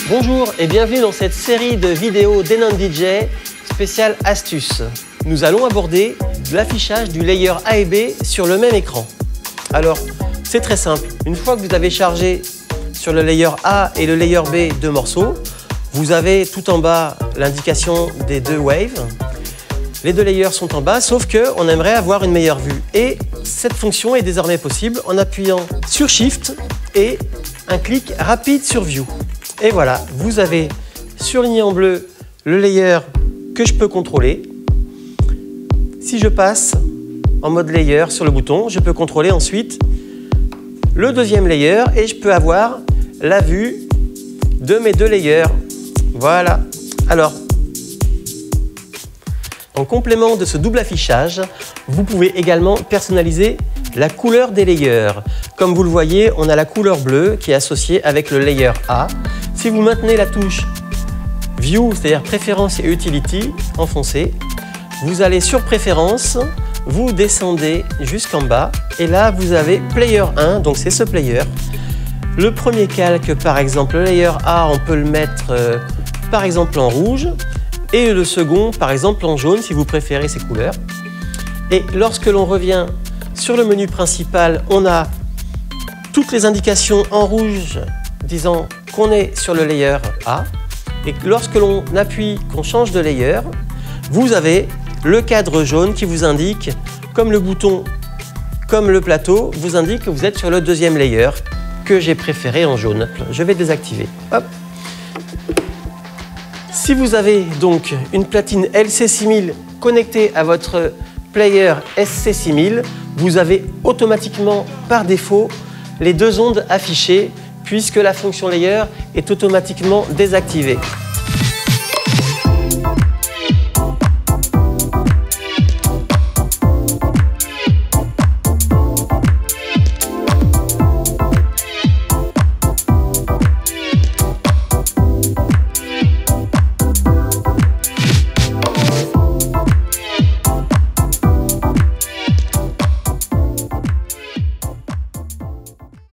Bonjour et bienvenue dans cette série de vidéos d'Enon DJ spéciale astuces. Nous allons aborder l'affichage du layer A et B sur le même écran. Alors, c'est très simple. Une fois que vous avez chargé sur le layer A et le layer B deux morceaux, vous avez tout en bas l'indication des deux waves. Les deux layers sont en bas, sauf qu'on aimerait avoir une meilleure vue. Et cette fonction est désormais possible en appuyant sur Shift et un clic rapide sur View. Et voilà, vous avez surligné en bleu le layer que je peux contrôler. Si je passe en mode layer sur le bouton, je peux contrôler ensuite le deuxième layer et je peux avoir la vue de mes deux layers. Voilà. Alors, en complément de ce double affichage, vous pouvez également personnaliser la couleur des layers. Comme vous le voyez, on a la couleur bleue qui est associée avec le layer A. Si vous maintenez la touche View, c'est-à-dire Préférences et Utility, enfoncée, vous allez sur Préférences, vous descendez jusqu'en bas et là vous avez Player 1, donc c'est ce player. Le premier calque, par exemple, le layer A, on peut le mettre par exemple en rouge et le second, par exemple, en jaune si vous préférez ces couleurs. Et lorsque l'on revient sur le menu principal, on a toutes les indications en rouge disant qu'on est sur le layer A. Et lorsque l'on appuie, qu'on change de layer, vous avez le cadre jaune qui vous indique, comme le bouton, comme le plateau, vous indique que vous êtes sur le deuxième layer que j'ai préféré en jaune. Je vais désactiver. Hop. Si vous avez donc une platine LC6000 connectée à votre player SC6000, vous avez automatiquement par défaut les deux ondes affichées puisque la fonction layer est automatiquement désactivée.